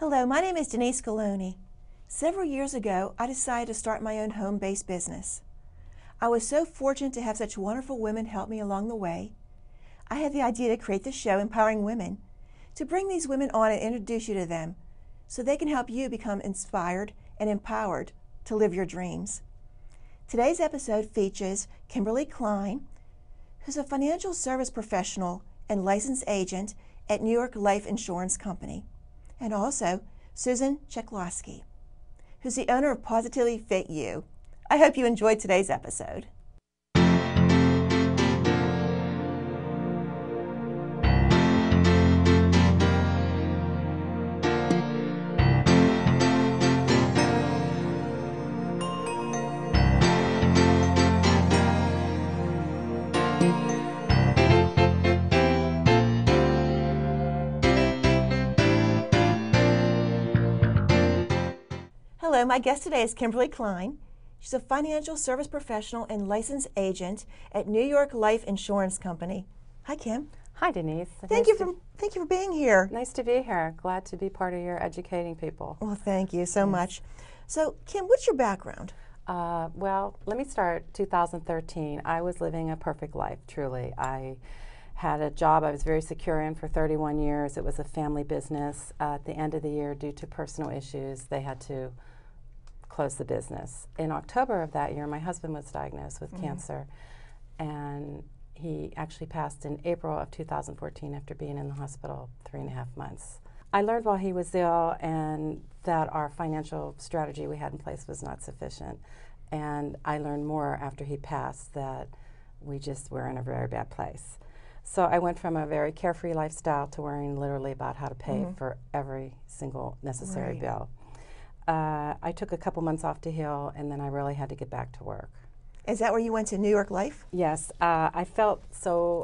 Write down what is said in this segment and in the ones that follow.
Hello, my name is Denise Galoni. Several years ago, I decided to start my own home-based business. I was so fortunate to have such wonderful women help me along the way. I had the idea to create the show Empowering Women, to bring these women on and introduce you to them so they can help you become inspired and empowered to live your dreams. Today's episode features Kimberly Klein, who's a financial service professional and licensed agent at New York Life Insurance Company, and also Susan Cheklosky, who's the owner of Positively Fit You. I hope you enjoyed today's episode. Hello, my guest today is Kimberly Klein. She's a financial service professional and licensed agent at New York Life Insurance Company. Hi, Kim. Hi, Denise. Thank you for being here. Nice to be here. Glad to be part of your educating people. Well, thank you so much. So, Kim, what's your background? Well, let me start 2013. I was living a perfect life, truly. I had a job I was very secure in for 31 years. It was a family business. At the end of the year, due to personal issues, they had to close the business. In October of that year, my husband was diagnosed with cancer, and he actually passed in April of 2014 after being in the hospital 3.5 months. I learned while he was ill and that our financial strategy we had in place was not sufficient, and I learned more after he passed that we just were in a very bad place. So I went from a very carefree lifestyle to worrying literally about how to pay for every single necessary bill. I took a couple months off to heal, and then I really had to get back to work. Is that where you went to New York Life? Yes. I felt so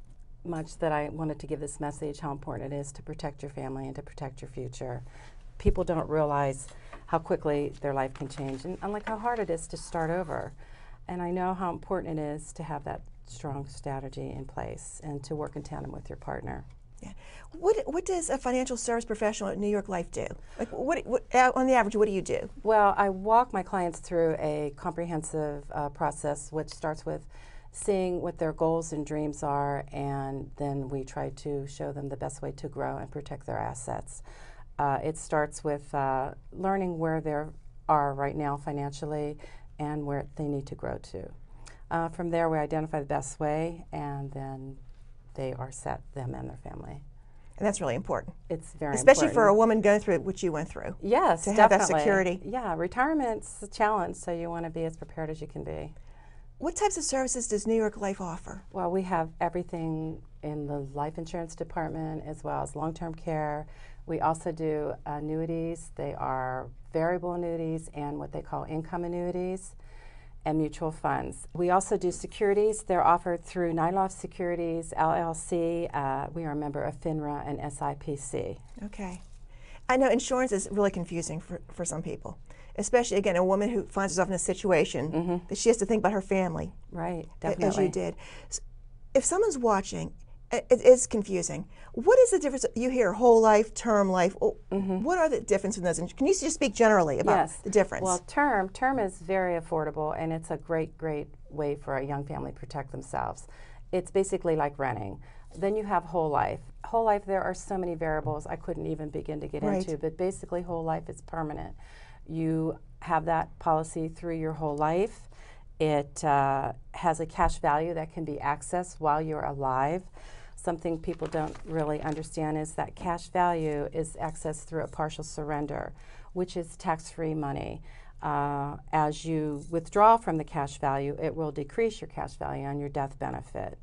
much that I wanted to give this message, how important it is to protect your family and to protect your future. People don't realize how quickly their life can change, and like how hard it is to start over. And I know how important it is to have that strong strategy in place and to work in tandem with your partner. Yeah. What does a financial service professional at New York Life do? Like, what on the average, what do you do? Well, I walk my clients through a comprehensive process, which starts with seeing what their goals and dreams are, and then we try to show them the best way to grow and protect their assets. It starts with learning where they are right now financially and where they need to grow to. From there, we identify the best way, and then they are set, them and their family. And that's really important. It's very Especially important. for a woman going through what you went through. Yes, to definitely. have that security. Yeah, retirement's a challenge, so you want to be as prepared as you can be. What types of services does New York Life offer? Well, we have everything in the life insurance department as well as long-term care. We also do annuities. They are variable annuities and what they call income annuities, and mutual funds. We also do securities. They're offered through Nyloff Securities, LLC. We are a member of FINRA and SIPC. Okay. I know insurance is really confusing for some people, especially, again, a woman who finds herself in a situation that she has to think about her family. Right, definitely. As you did. So if someone's watching, it is confusing. What is the difference? You hear whole life, term life. What are the differences in those? Can you just speak generally about the difference? Well, term is very affordable, and it's a great way for a young family to protect themselves. It's basically like renting. Then you have whole life. Whole life, there are so many variables I couldn't even begin to get into, but basically whole life is permanent. You have that policy through your whole life. It has a cash value that can be accessed while you're alive. Something people don't really understand is that cash value is accessed through a partial surrender, which is tax-free money. As you withdraw from the cash value, it will decrease your cash value on your death benefit.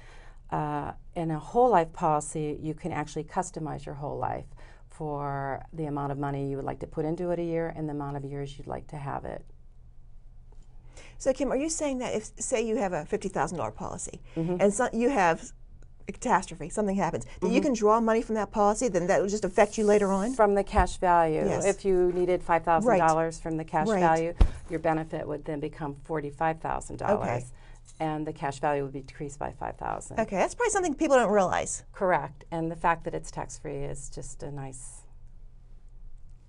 In a whole life policy, you can actually customize your whole life for the amount of money you would like to put into it a year and the amount of years you'd like to have it. So, Kim, are you saying that if, say, you have a $50,000 policy and you have a catastrophe, something happens, that you can draw money from that policy, then that will just affect you later on? From the cash value. Yes. If you needed $5,000 from the cash Right. value, your benefit would then become $45,000. Okay. And the cash value would be decreased by $5,000. Okay, that's probably something people don't realize. Correct. And the fact that it's tax-free is just a nice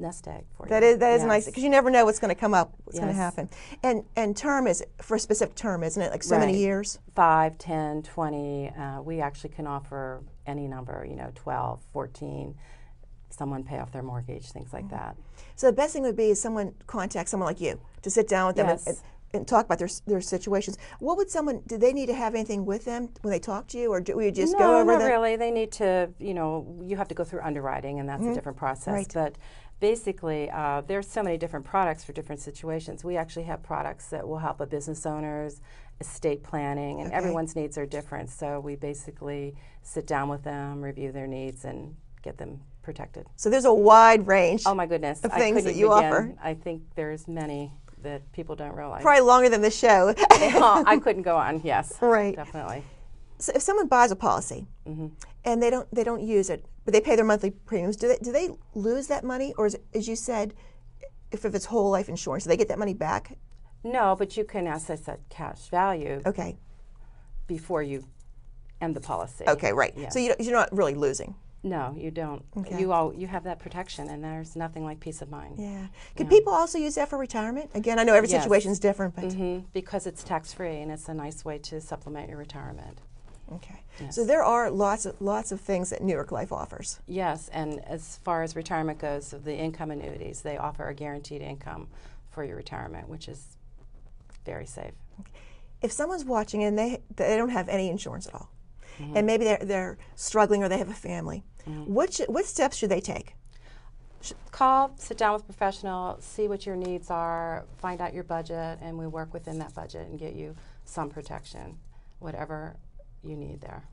nest egg for you. That is Yes. nice, because you never know what's going to come up, what's going to Yes. happen. And term is for a specific term, isn't it? Like so many Right. years? 5, 10, 20. We actually can offer any number, 12, 14. Someone pay off their mortgage, things like that. So the best thing would be is someone contact someone like you to sit down with them Yes. and talk about their situations. What would do they need to have anything with them when they talk to you, or do we just go over No, not the... really. They need to, you have to go through underwriting, and that's a different process. Right. But basically, there's so many different products for different situations. We actually have products that will help a business owners, estate planning, and Okay. everyone's needs are different. So we basically sit down with them, review their needs, and get them protected. So there's a wide range Oh my goodness! of I things couldn't that you begin. offer. I think there's many that people don't realize. Probably longer than this show. I couldn't go on. Yes, Right. definitely. So if someone buys a policy and they don't use it, but they pay their monthly premiums, do they lose that money, or is it, as you said, if it's whole life insurance, do they get that money back? No, but you can access that cash value Okay. before you end the policy. Okay. Right. Yeah. So you're not really losing. No, you don't. Okay. You have that protection, and there's nothing like peace of mind. Yeah. Could people also use that for retirement? Again, I know every Yes. situation is different, but Because it's tax free, and it's a nice way to supplement your retirement. okay. Yes. So there are lots of things that New York Life offers. Yes, and as far as retirement goes, the income annuities, they offer a guaranteed income for your retirement, which is very safe. If someone's watching and they don't have any insurance at all, and maybe they're struggling or they have a family, what steps should they take? Call, sit down with a professional, see what your needs are, find out your budget, and we work within that budget and get you some protection, whatever you need there.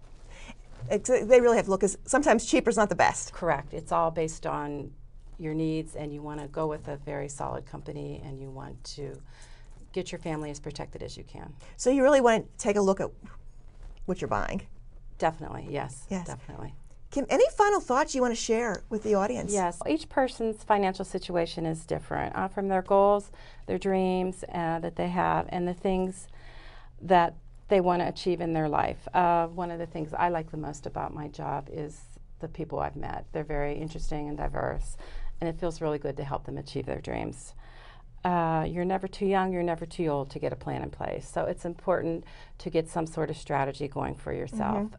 They really have to look, because sometimes cheaper is not the best. Correct. It's all based on your needs, and you want to go with a very solid company, and you want to get your family as protected as you can. So you really want to take a look at what you're buying. Definitely, yes. Yes. Definitely. Kim, any final thoughts you want to share with the audience? Yes, each person's financial situation is different from their goals, their dreams that they have, and the things that they want to achieve in their life. One of the things I like the most about my job is the people I've met. They're very interesting and diverse, and it feels really good to help them achieve their dreams. You're never too young, you're never too old to get a plan in place. So it's important to get some sort of strategy going for yourself.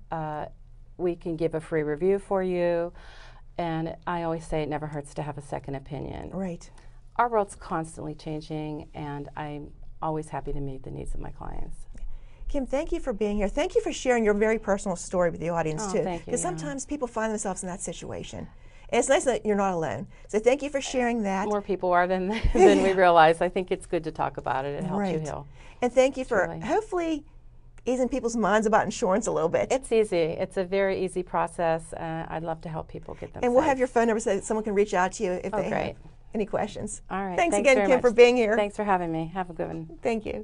We can give a free review for you, and I always say it never hurts to have a second opinion. Right. Our world's constantly changing, and I'm always happy to meet the needs of my clients. Kim, thank you for being here. Thank you for sharing your very personal story with the audience, Oh, too. thank you, Because yeah. sometimes people find themselves in that situation. And it's nice that you're not alone. So thank you for sharing that. More people are than we realize. I think it's good to talk about it. It helps you Right. heal. And thank you for Truly. hopefully easing people's minds about insurance a little bit. It's easy. It's a very easy process. I'd love to help people get them And we'll safe. have your phone number so that someone can reach out to you if they great. have any questions. All right. Thanks again, very Kim, much. for being here. Thanks for having me. Have a good one. Thank you.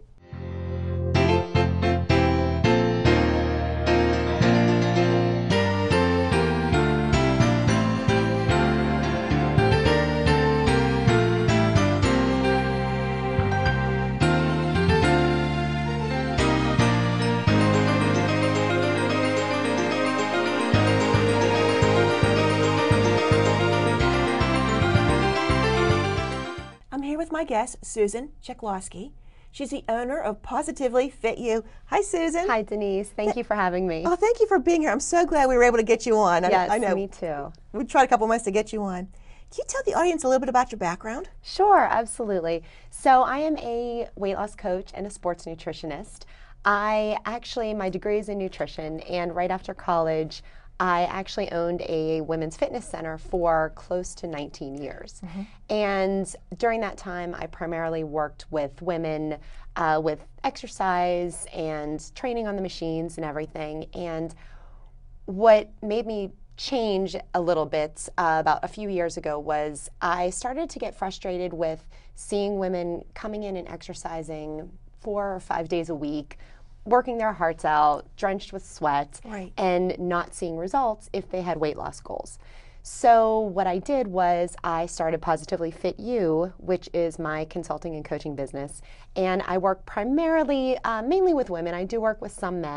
I'm here with my guest, Susan Cheklowski. She's the owner of Positively Fit You. Hi, Susan. Hi, Denise. Thank you for having me. Oh, thank you for being here. I'm so glad we were able to get you on. Yes, I know me too. we tried a couple months to get you on. Can you tell the audience a little bit about your background? Sure, absolutely. So I am a weight loss coach and a sports nutritionist. My degree is in nutrition, and right after college, I actually owned a women's fitness center for close to 19 years. And during that time, I primarily worked with women with exercise and training on the machines and everything. And what made me change a little bit about a few years ago was I started to get frustrated with seeing women coming in and exercising 4 or 5 days a week, working their hearts out, drenched with sweat, Right. and not seeing results if they had weight loss goals. So what I did was I started Positively Fit You, which is my consulting and coaching business. And I work primarily, mainly with women. I do work with some men,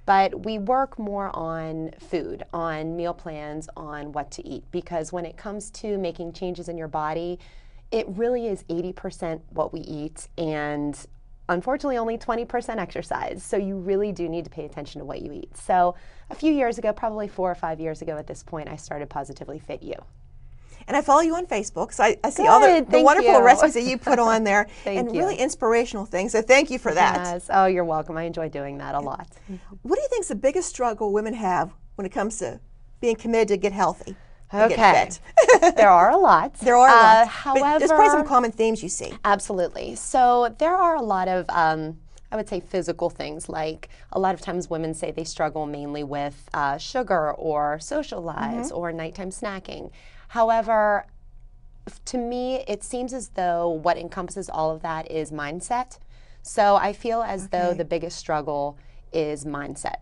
But we work more on food, on meal plans, on what to eat, because when it comes to making changes in your body, it really is 80% what we eat and unfortunately only 20% exercise. So you really do need to pay attention to what you eat. So a few years ago, probably 4 or 5 years ago at this point, I started Positively Fit You. And I follow you on Facebook, so I see all the wonderful recipes that you put on there and really inspirational things. So thank you for that. Yes. Oh, you're welcome. I enjoy doing that a lot. What do you think is the biggest struggle women have when it comes to being committed to get healthy? Okay. Get fit? There are a lot. There are a lot. However, but there's probably some common themes you see. Absolutely. So there are a lot of, I would say, physical things. Like a lot of times women say they struggle mainly with sugar or social lives or nighttime snacking. However, to me, it seems as though what encompasses all of that is mindset. So I feel as though the biggest struggle is mindset.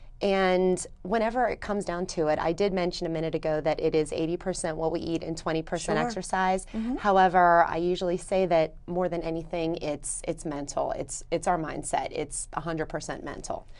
And whenever it comes down to it, I did mention a minute ago that it is 80% what we eat and 20% exercise. However, I usually say that more than anything, it's mental. It's our mindset. It's 100% mental.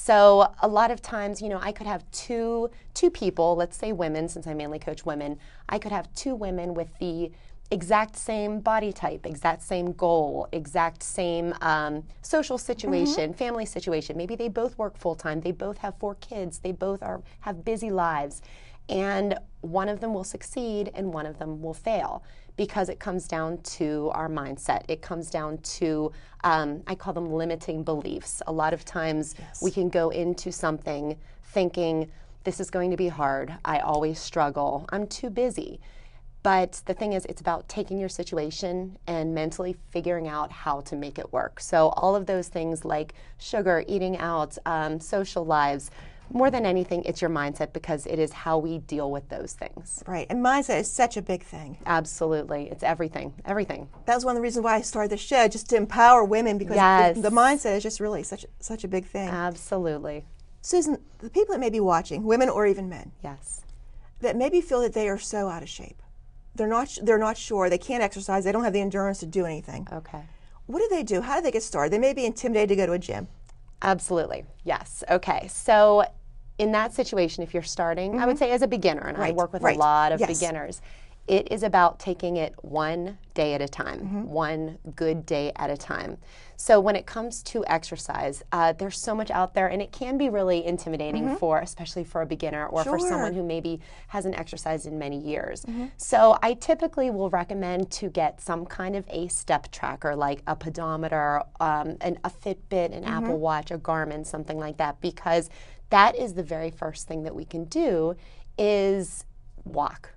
So a lot of times, you know, I could have two people, let's say women, since I mainly coach women, I could have 2 women with the exact same body type, exact same goal, exact same social situation, family situation. Maybe they both work full-time, they both have 4 kids, they both have busy lives, and one of them will succeed and one of them will fail because it comes down to our mindset. It comes down to, I call them limiting beliefs. A lot of times we can go into something thinking, this is going to be hard, I always struggle, I'm too busy. But the thing is, it's about taking your situation and mentally figuring out how to make it work. So all of those things like sugar, eating out, social lives, more than anything, it's your mindset because it is how we deal with those things. Right, and mindset is such a big thing. Absolutely, it's everything, everything. That was one of the reasons why I started the show, just to empower women because the mindset is just really such a big thing. Absolutely. Susan, the people that may be watching, women or even men, Yes. that maybe feel that they are so out of shape. They're not sure, they can't exercise, they don't have the endurance to do anything. Okay. What do they do? How do they get started? They may be intimidated to go to a gym. Absolutely. Yes. Okay. So in that situation, if you're starting, I would say as a beginner, and I work with a lot of beginners, it is about taking it one day at a time, one good day at a time. So when it comes to exercise, there's so much out there, and it can be really intimidating especially for a beginner or for someone who maybe hasn't exercised in many years. So I typically will recommend to get some kind of a step tracker, like a pedometer, a Fitbit, an Apple Watch, a Garmin, something like that, because that is the very first thing that we can do is walk.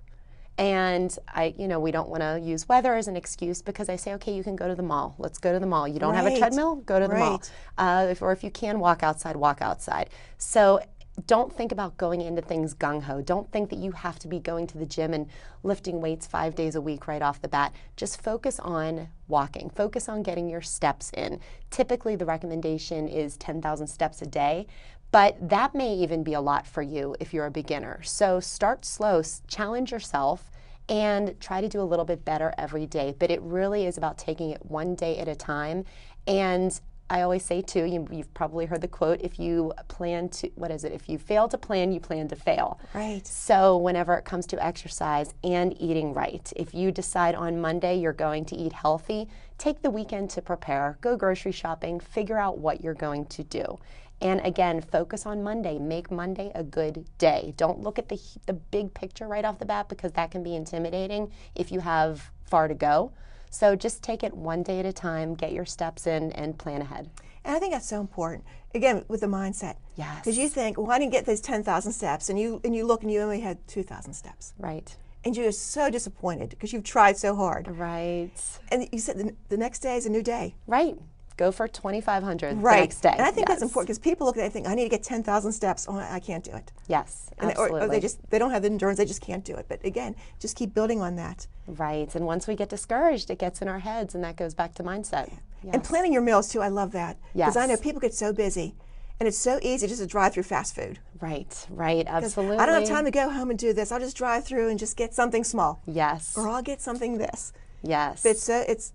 And we don't want to use weather as an excuse because I say, okay, you can go to the mall. Let's go to the mall. You don't have a treadmill? Go to the mall. Or if you can walk outside, walk outside. So don't think about going into things gung-ho. Don't think that you have to be going to the gym and lifting weights 5 days a week right off the bat. Just focus on walking. Focus on getting your steps in. Typically, the recommendation is 10,000 steps a day. But that may even be a lot for you if you're a beginner. So start slow, challenge yourself, and try to do a little bit better every day. But it really is about taking it one day at a time. And I always say too, you've probably heard the quote, if you plan to, if you fail to plan, you plan to fail. Right. So whenever it comes to exercise and eating right, if you decide on Monday you're going to eat healthy, take the weekend to prepare, go grocery shopping, figure out what you're going to do. And again, focus on Monday. Make Monday a good day. Don't look at the big picture right off the bat because that can be intimidating if you have far to go. So just take it one day at a time, get your steps in, and plan ahead. And I think that's so important. Again, with the mindset. Yes. Because you think, well, I didn't get those 10,000 steps, and you look and you only had 2,000 steps. Right. And you're so disappointed because you've tried so hard. Right. And you said the next day is a new day. Right. Go for 2,500 the next day. And I think that's important because people look at it and think, I need to get 10,000 steps. Oh, I can't do it. Yes, and absolutely. Or they don't have the endurance, they just can't do it. But again, just keep building on that. Right. And once we get discouraged, it gets in our heads, and that goes back to mindset. Yes. And planning your meals, too, I love that. Yes. Because I know people get so busy. And it's so easy just to drive through fast food. Right, absolutely. I don't have time to go home and do this. I'll just drive through and just get something small. Yes. Or I'll get something this. Yes. But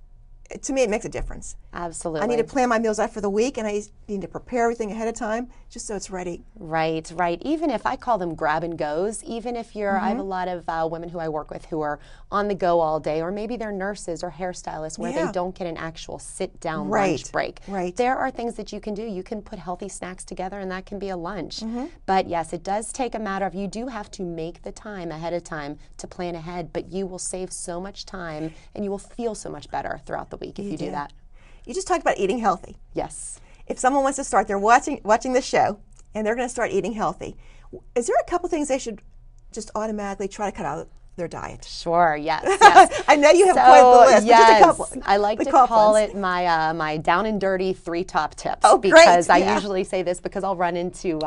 to me, it makes a difference. Absolutely. I need to plan my meals out for the week, and I need to prepare everything ahead of time just so it's ready. Right, right. Even if I call them grab and goes, even if you're, I have a lot of women who I work with who are on the go all day, or maybe they're nurses or hairstylists where they don't get an actual sit down lunch break. Right. There are things that you can do. You can put healthy snacks together, and that can be a lunch. But yes, it does take a matter of, you do have to make the time ahead of time to plan ahead, but you will save so much time and you will feel so much better throughout the week if you do that. You just talked about eating healthy. Yes. If someone wants to start, they're watching this show, and they're going to start eating healthy. Is there a couple things they should just automatically try to cut out of their diet? Sure, yes, yes. I know you have quite the list, but just a couple. I like to call it my my down and dirty 3 top tips. Oh, because great. I usually say this because I'll run into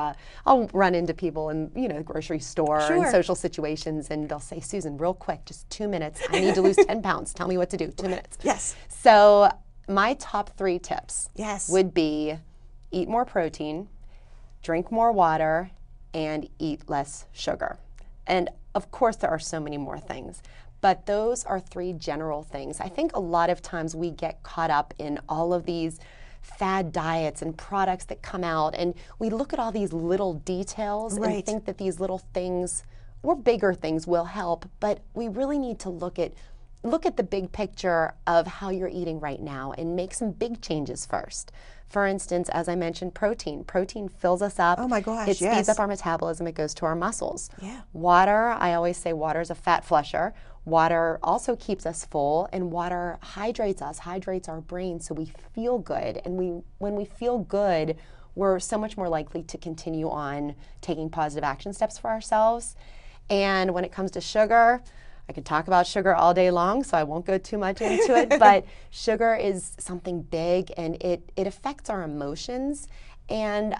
people in the grocery store and social situations, and they'll say, Susan, real quick, just 2 minutes. I need to lose 10 pounds. Tell me what to do. 2 minutes. Yes. So my top 3 tips would be eat more protein, drink more water, and eat less sugar. And of course, there are so many more things, but those are 3 general things. I think a lot of times we get caught up in all of these fad diets and products that come out, and we look at all these little details and think that these little things or bigger things will help, but we really need to look at the big picture of how you're eating right now and make some big changes first. For instance, as I mentioned, protein. Protein fills us up. Oh my gosh, it speeds up our metabolism. It goes to our muscles. Yeah. Water, I always say water is a fat flusher. Water also keeps us full, and water hydrates us, hydrates our brain so we feel good. And when we feel good, we're so much more likely to continue on taking positive action steps for ourselves. And when it comes to sugar, I could talk about sugar all day long, so I won't go too much into it, but sugar is something big, and it affects our emotions. And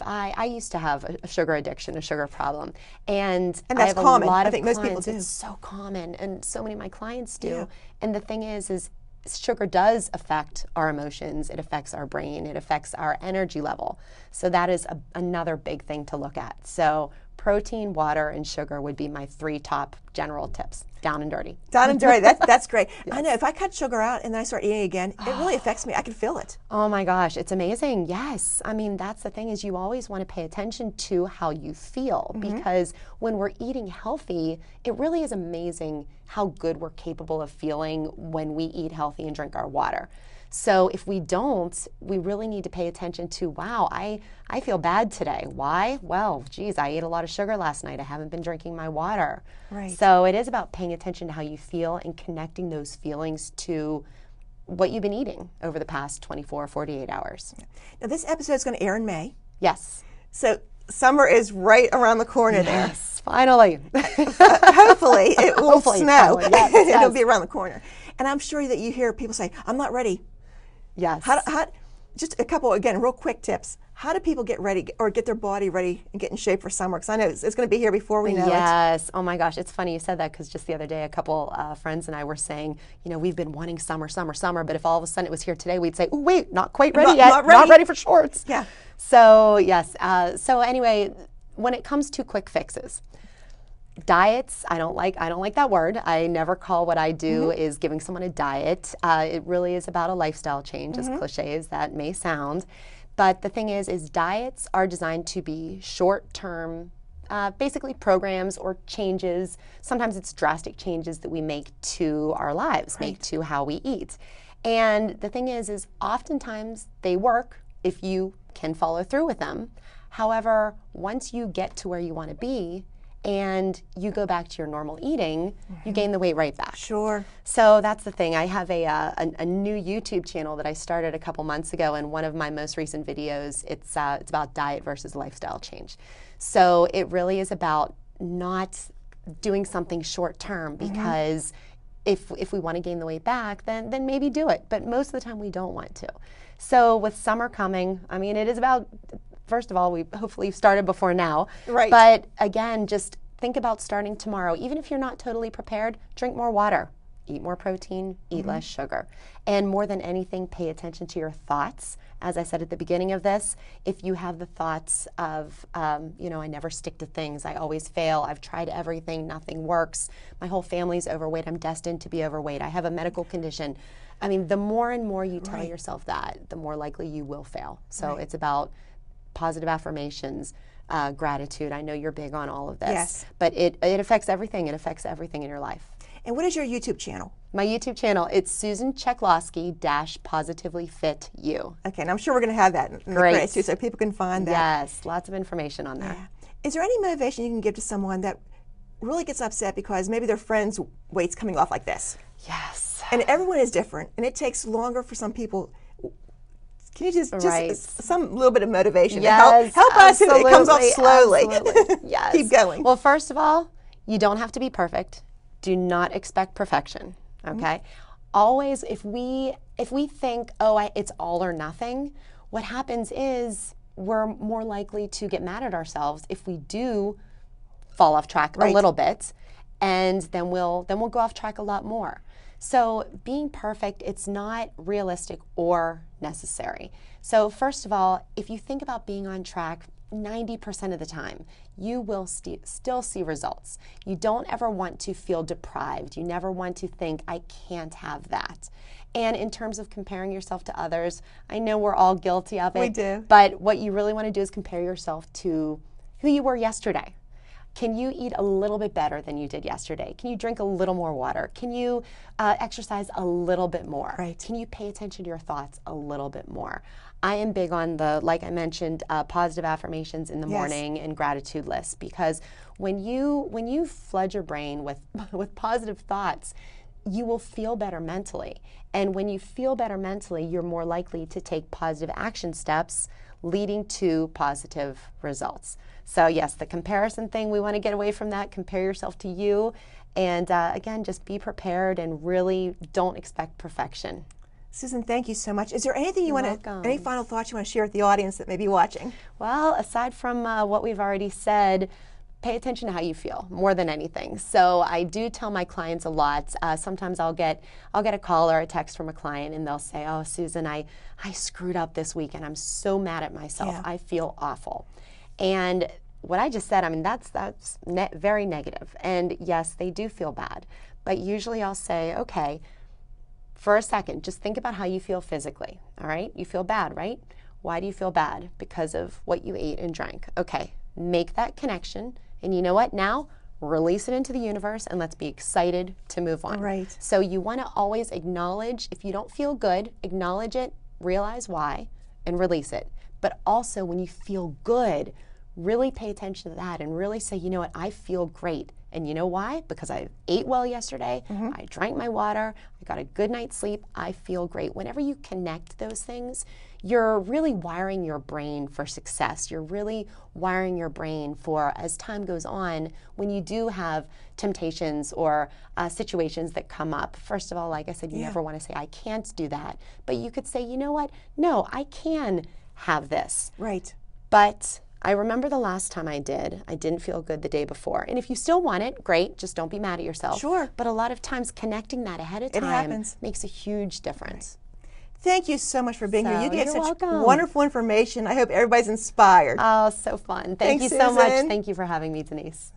I used to have a sugar addiction, a sugar problem, and that's I have common. a lot I of think most clients. people do. It's so common, and so many of my clients do. Yeah. And the thing is sugar does affect our emotions. It affects our brain. It affects our energy level. So that is another big thing to look at. So protein, water, and sugar would be my 3 top general tips. Down and dirty. Down and dirty. That's great. I know if I cut sugar out and then I start eating again, it really affects me. I can feel it. Oh my gosh, it's amazing. Yes. I mean, that's the thing, is you always want to pay attention to how you feel, because when we're eating healthy, it really is amazing how good we're capable of feeling when we eat healthy and drink our water. So if we don't, we really need to pay attention to, wow, I feel bad today. Why? Well, geez, I ate a lot of sugar last night. I haven't been drinking my water. Right. So it is about paying attention to how you feel and connecting those feelings to what you've been eating over the past 24, 48 hours. Now, this episode is going to air in May. Yes. So summer is right around the corner there. Yes, finally. Hopefully it will Hopefully, snow. finally. Yes, It'll yes. be around the corner. And I'm sure that you hear people say, I'm not ready. Yes. Just a couple, again, real quick tips. How do people get ready or get their body ready and get in shape for summer? Because I know it's going to be here before we know it. Yes. Oh my gosh, it's funny you said that, because just the other day a couple friends and I were saying, we've been wanting summer, but if all of a sudden it was here today, we'd say, oh wait, not quite ready yet. Not ready for shorts. Yeah. So yes. So anyway, when it comes to quick fixes, diets, I don't like that word. I never call what I do is giving someone a diet. It really is about a lifestyle change, as cliche as that may sound. But the thing is diets are designed to be short-term, basically programs or changes. Sometimes it's drastic changes that we make to our lives, make to how we eat. And the thing is oftentimes they work if you can follow through with them. However, once you get to where you want to be, and you go back to your normal eating, you gain the weight right back. Sure. So that's the thing. I have a new YouTube channel that I started a couple months ago, and one of my most recent videos, it's about diet versus lifestyle change. So it really is about not doing something short term, because if we want to gain the weight back, then maybe do it. But most of the time we don't want to. So with summer coming, I mean, it is about, first of all, we hopefully started before now. Right. But again, just think about starting tomorrow. Even if you're not totally prepared, drink more water. eat more protein, eat less sugar. And more than anything, pay attention to your thoughts. As I said at the beginning of this, if you have the thoughts of, you know, I never stick to things, I always fail, I've tried everything, nothing works, my whole family's overweight, I'm destined to be overweight, I have a medical condition. I mean, the more and more you tell yourself that, the more likely you will fail. So it's about positive affirmations, gratitude. I know you're big on all of this. Yes. But it affects everything. It affects everything in your life. And what is your YouTube channel? My YouTube channel, it's Susan Cheklovsky Positively Fit You. Okay, and I'm sure we're going to have that in the Great. credits too, so people can find that. Yes, lots of information on there. Yeah. Is there any motivation you can give to someone that really gets upset because maybe their friend's weight's coming off like this? Yes. And everyone is different, and it takes longer for some people. Can you just some little bit of motivation to help us so it comes off slowly? Absolutely. Yes. Keep going. Well, first of all, you don't have to be perfect. Do not expect perfection. Okay. Always, if we think, oh, it's all or nothing, what happens is we're more likely to get mad at ourselves if we do fall off track a little bit, and then we'll go off track a lot more. So being perfect, it's not realistic or necessary. So first of all, if you think about being on track 90% of the time, you will still see results. You don't ever want to feel deprived. You never want to think, I can't have that. And in terms of comparing yourself to others, I know we're all guilty of it. We do. But what you really want to do is compare yourself to who you were yesterday. Can you eat a little bit better than you did yesterday? Can you drink a little more water? Can you exercise a little bit more? Right. Can you pay attention to your thoughts a little bit more? I am big on the, like I mentioned, positive affirmations in the morning and gratitude lists, because when you flood your brain with positive thoughts, you will feel better mentally. And when you feel better mentally, you're more likely to take positive action steps leading to positive results. So yes, the comparison thing, we want to get away from that. Compare yourself to you. And again, just be prepared and really don't expect perfection. Susan, thank you so much. Is there anything any final thoughts you want to share with the audience that may be watching? Well, aside from what we've already said, pay attention to how you feel more than anything. So I do tell my clients a lot. Sometimes I'll get a call or a text from a client, and they'll say, "Oh, Susan, I screwed up this week, and I'm so mad at myself. Yeah. I feel awful." And what I just said, I mean, that's very negative. And yes, they do feel bad. But usually I'll say, okay, for a second, just think about how you feel physically. All right, you feel bad, right? Why do you feel bad? Because of what you ate and drank. Okay, make that connection. And you know what? Now, release it into the universe and let's be excited to move on. Right. So you want to always acknowledge, if you don't feel good, acknowledge it, realize why, and release it. But also when you feel good, really pay attention to that and really say, you know what, I feel great. And you know why? Because I ate well yesterday, I drank my water, I got a good night's sleep, I feel great. Whenever you connect those things, you're really wiring your brain for success. You're really wiring your brain for, as time goes on, when you do have temptations or situations that come up. First of all, like I said, you never want to say, I can't do that. But you could say, you know what? No, I can have this. Right. But I remember the last time I didn't feel good the day before. And if you still want it, great, just don't be mad at yourself. Sure. But a lot of times connecting that ahead of time makes a huge difference. Thank you so much for being here. You gave such welcome. wonderful information. I hope everybody's inspired. Oh, so fun. Thank you so much. Thank you for having me, Denise.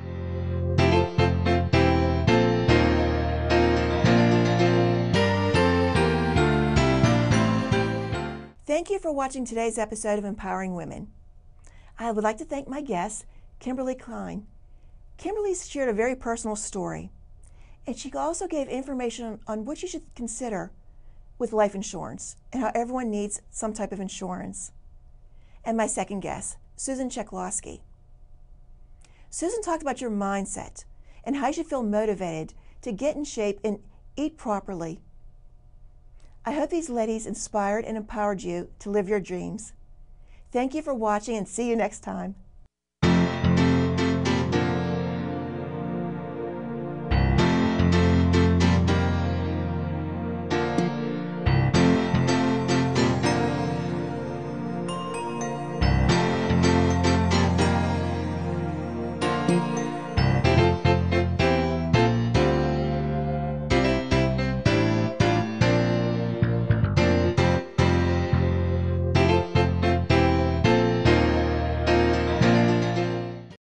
Thank you for watching today's episode of Empowering Women. I would like to thank my guest, Kimberly Klein. Kimberly shared a very personal story, and she also gave information on what you should consider with life insurance and how everyone needs some type of insurance. And my second guest, Susan Cheklovsky. Susan talked about your mindset and how you should feel motivated to get in shape and eat properly. I hope these ladies inspired and empowered you to live your dreams. Thank you for watching and see you next time.